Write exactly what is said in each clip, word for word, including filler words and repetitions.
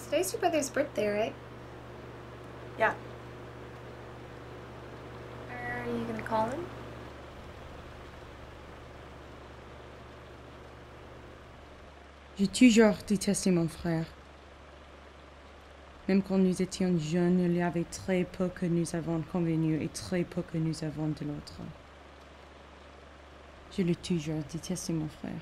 Today's your brother's birthday, right? Yeah. Are you gonna call him? J'ai toujours détesté mon frère. Même quand nous étions jeunes, il y avait très peu que nous avons convenu et très peu que nous avons de l'autre. Je l'ai toujours détesté mon frère.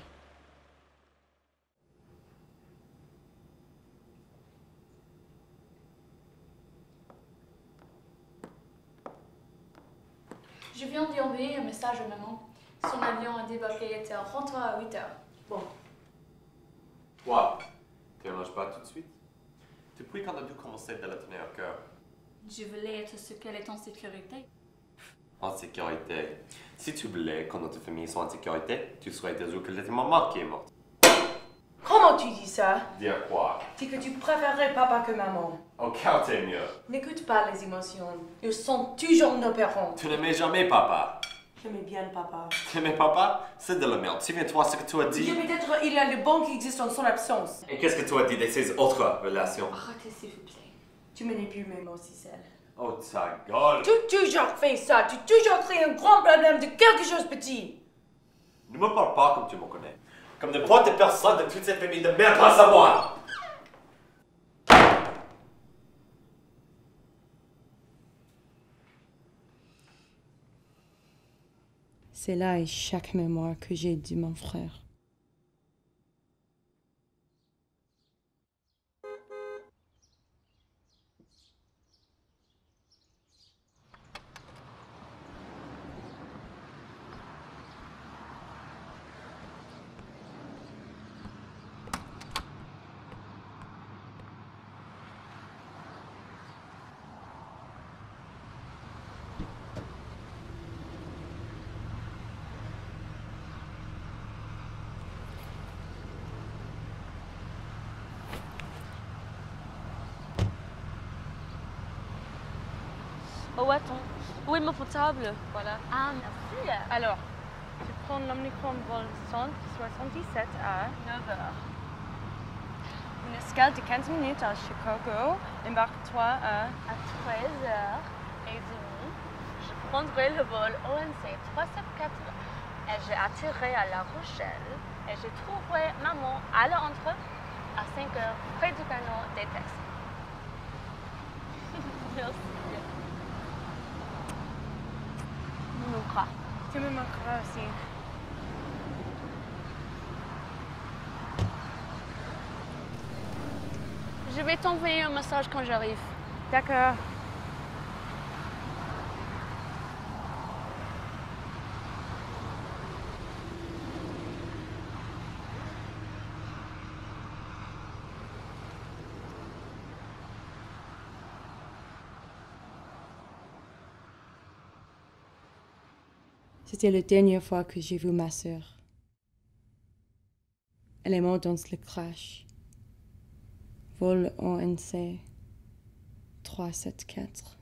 Je viens d'y envoyer un message à maman. Son avion a débarqué, elle rentre à huit heures. Bon. Toi, tu ne manges pas tout de suite? Depuis quand as-tu commencé de la tenir à cœur? Je voulais être sûre qu'elle est en sécurité. En sécurité. Si tu voulais que notre famille soit en sécurité, tu serais désolé que c'était maman qui est morte. Comment tu dis ça? Dire quoi? Dis que tu préférerais papa que maman. Aucun t'es mieux. N'écoute pas les émotions. Ils sont toujours nos parents. Tu n'aimais jamais papa. J'aimais bien le papa. Tu aimais papa? C'est de la merde. Souviens-toi ce que tu as dit. Et peut-être il y a le bon qui existe en son absence. Et qu'est-ce que tu as dit de ces autres relations? Arrêtez s'il vous plaît. Tu manipules mes mots, Cicel. Oh, ta gueule! Tu as toujours fait ça. Tu as toujours créé un grand problème de quelque chose de petit. Ne me parle pas comme tu me connais. Comme n'importe quelle personne de toute cette famille de merde grâce à moi! C'est là et chaque mémoire que j'ai de mon frère. Oh attends, où est mon portable? Voilà. Ah merci. Alors, tu prends l'Omnicron vol cent soixante-dix-sept à neuf heures. Une escale de quinze minutes à Chicago. Embarque-toi à... À treize heures trente, je prendrai le vol O N C trois cent soixante-quatre et je atterrirai à La Rochelle et je trouverai maman à l'entre à cinq heures près du canal des Texas. Merci. Tu me manqueras. Tu me manqueras aussi. Je vais t'envoyer un message quand j'arrive. D'accord. C'était la dernière fois que j'ai vu ma sœur. Elle est morte dans le crash. Vol O N C trois cent soixante-quatre.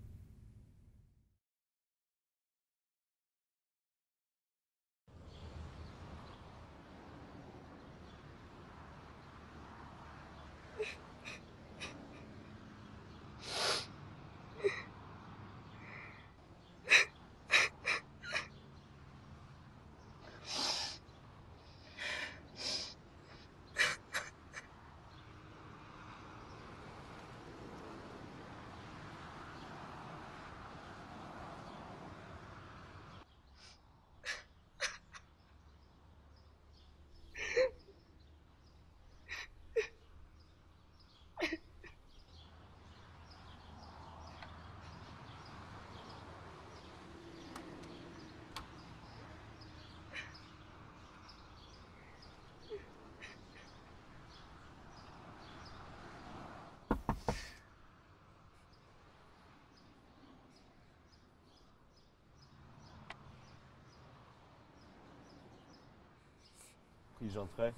Puis-je entrer?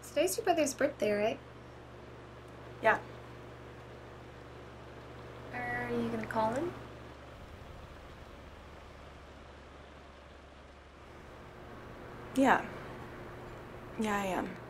Today's your brother's birthday, right? Yeah. Are you gonna call him? Yeah. Yeah, I am.